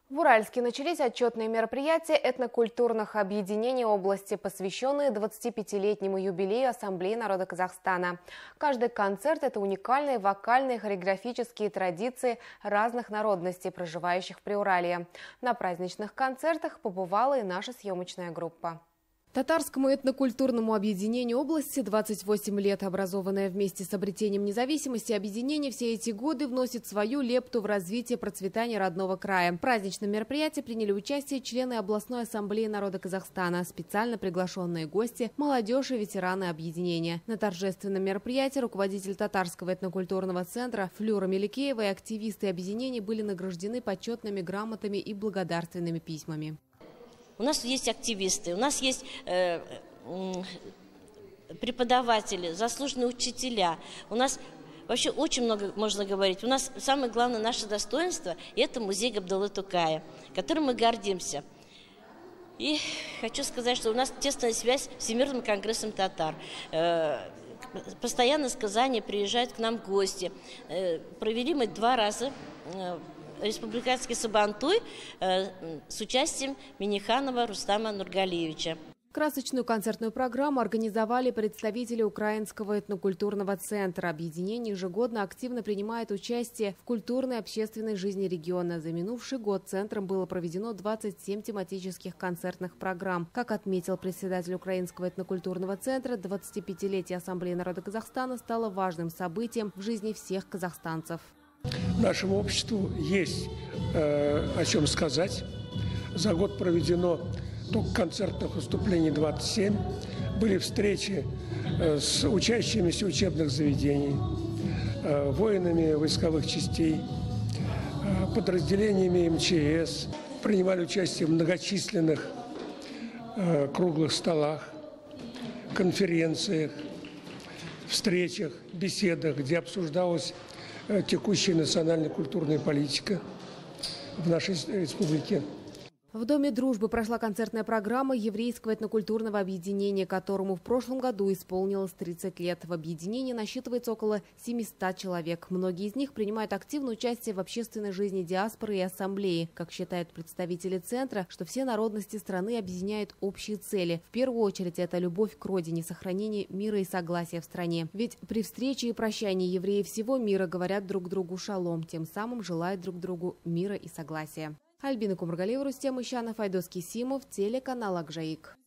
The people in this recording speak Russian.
В Уральске начались отчетные мероприятия этнокультурных объединений области, посвященные 25-летнему юбилею Ассамблеи народа Казахстана. Каждый концерт – это уникальные вокальные и хореографические традиции разных народностей, проживающих в Приуралье. На праздничных концертах побывала и наша съемочная группа. Татарскому этнокультурному объединению области 28 лет. Образованное вместе с обретением независимости объединение все эти годы вносит свою лепту в развитие процветания родного края. В праздничном мероприятии приняли участие члены областной ассамблеи народа Казахстана, специально приглашенные гости, молодежь и ветераны объединения. На торжественном мероприятии руководитель Татарского этнокультурного центра Флюра Меликеева и активисты объединения были награждены почетными грамотами и благодарственными письмами. У нас есть активисты, у нас есть преподаватели, заслуженные учителя. У нас вообще очень много можно говорить. У нас самое главное наше достоинство – это музей Габдуллы Тукая, которым мы гордимся. И хочу сказать, что у нас тесная связь с Всемирным конгрессом татар. Постоянно с Казани приезжают к нам гости. Провели мы 2 раза республиканский Сабантуй с участием Миниханова Рустама Нургалиевича. Красочную концертную программу организовали представители Украинского этнокультурного центра. Объединение ежегодно активно принимает участие в культурной и общественной жизни региона. За минувший год центром было проведено 27 тематических концертных программ. Как отметил председатель Украинского этнокультурного центра, 25-летие Ассамблеи народа Казахстана стало важным событием в жизни всех казахстанцев. Нашему обществу есть о чем сказать. За год проведено только концертных выступлений 27. Были встречи с учащимися учебных заведений, воинами войсковых частей, подразделениями МЧС. Принимали участие в многочисленных круглых столах, конференциях, встречах, беседах, где обсуждалась текущая национальная культурная политика в нашей республике. В Доме дружбы прошла концертная программа Еврейского этнокультурного объединения, которому в прошлом году исполнилось 30 лет. В объединении насчитывается около 700 человек. Многие из них принимают активное участие в общественной жизни диаспоры и ассамблеи. Как считают представители центра, что все народности страны объединяют общие цели. В первую очередь это любовь к родине, сохранение мира и согласия в стране. Ведь при встрече и прощании евреи всего мира говорят друг другу шалом, тем самым желают друг другу мира и согласия. Альбина Кумаргалиева, Рустем Ищанов, Айдос Кисимов, телеканал Акжаик.